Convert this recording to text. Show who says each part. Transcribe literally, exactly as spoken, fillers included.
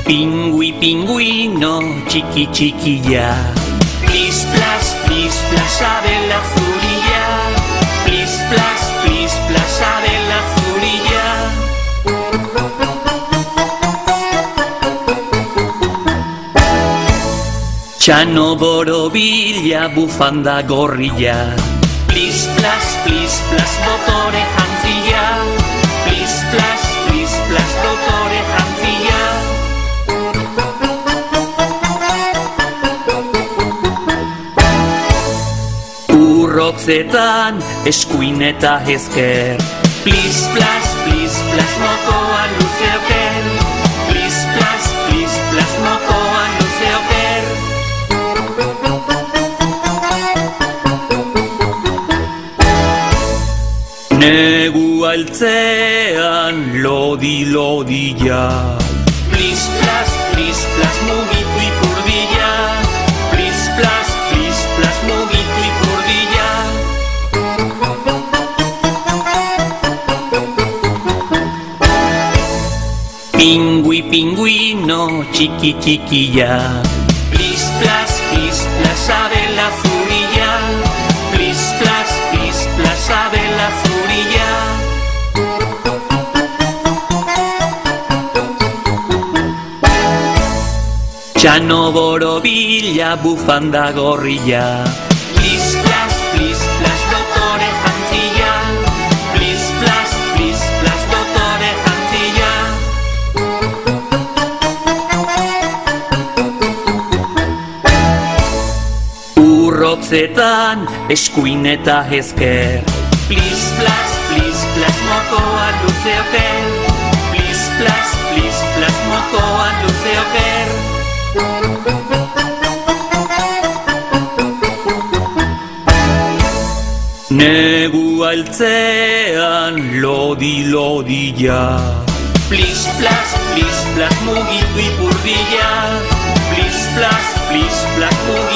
Speaker 1: Pingüi, pingüino, chiqui, chiquilla. Plis, plas, plis, plas, abre la zurilla. Plis, plas, plis, plas, abre la zurilla. Txano borobila, bufanda gorrilla. Plis, plas, plis, plas, dotore jantzilla. Plis, plas, plis, plas, dotore jantzilla. Urrotzetan, eskuin eta ezker. Plis, plas, plis, plas, mokoa luze oker. Plis, plas, plis, plas, mokoa luze oker. Negu altzean, lodi, lodilla. Plis, plas, plis, plas, mugitu ipurdilla. Plis, plas, plis, plas, mugitu ipurdilla. Pingüi, pingüino, chiqui, chiquilla. Plis, plas, plis, plas, abre la zurilla. Plis, plas, plis, plas, abre la zurilla. Txano borobila, bufanda gorrilla. Plis, plas, plis, plas, dotore jantzilla. Plis, plas, plis, plas, dotore jantzilla. Urrotzetan, eskuin eta ezker. Plis, plas, plis, plas, mokoa luze oker. Plis, plas, plis, plas, mokoa luze oker. Negu altzean, lodi, lodilla. Plis, plas, plis, plas, mugitu ipurdilla. Plis, plas, plis, plas, mugitu